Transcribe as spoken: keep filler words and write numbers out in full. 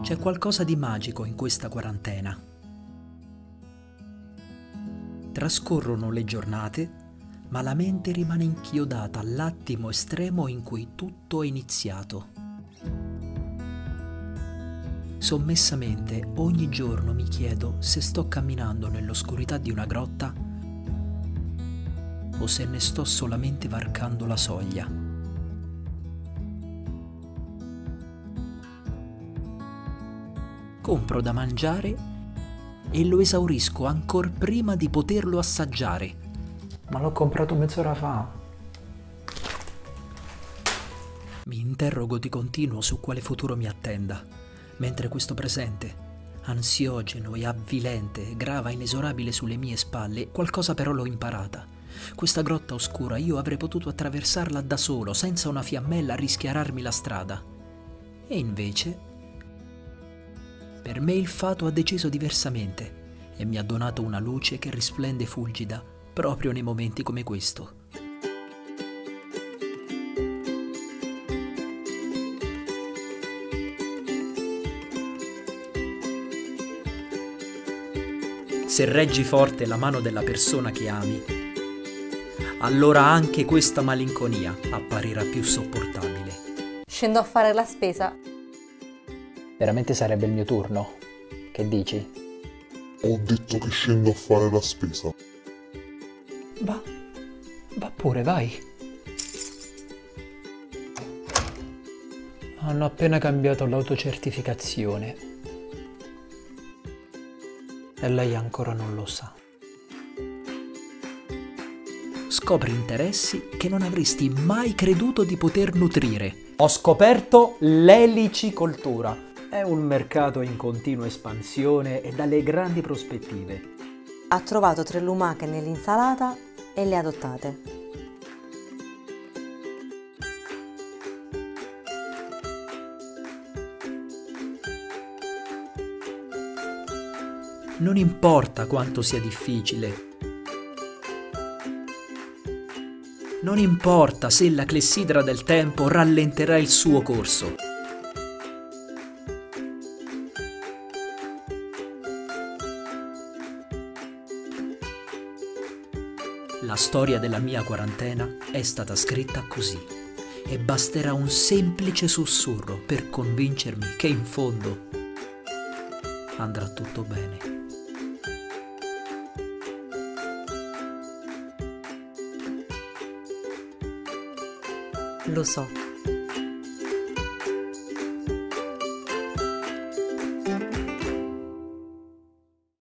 C'è qualcosa di magico in questa quarantena. Trascorrono le giornate, ma la mente rimane inchiodata all'attimo estremo in cui tutto è iniziato. Sommessamente ogni giorno mi chiedo se sto camminando nell'oscurità di una grotta o se ne sto solamente varcando la soglia. Compro da mangiare e lo esaurisco ancor prima di poterlo assaggiare. Ma l'ho comprato mezz'ora fa. Mi interrogo di continuo su quale futuro mi attenda, mentre questo presente, ansiogeno e avvilente, grava inesorabile sulle mie spalle. Qualcosa però l'ho imparata. Questa grotta oscura io avrei potuto attraversarla da solo, senza una fiammella a rischiararmi la strada. E invece, per me il fato ha deciso diversamente e mi ha donato una luce che risplende fulgida proprio nei momenti come questo. Se reggi forte la mano della persona che ami, allora anche questa malinconia apparirà più sopportabile. Scendo a fare la spesa. Veramente sarebbe il mio turno. Che dici? Ho detto che scendo a fare la spesa. Va. Va pure, vai. Hanno appena cambiato l'autocertificazione. E lei ancora non lo sa. Scopri interessi che non avresti mai creduto di poter nutrire. Ho scoperto l'elicicoltura. È un mercato in continua espansione e dalle grandi prospettive. Ha trovato tre lumache nell'insalata e le ha adottate. Non importa quanto sia difficile. Non importa se la clessidra del tempo rallenterà il suo corso. La storia della mia quarantena è stata scritta così e basterà un semplice sussurro per convincermi che in fondo andrà tutto bene. Lo so.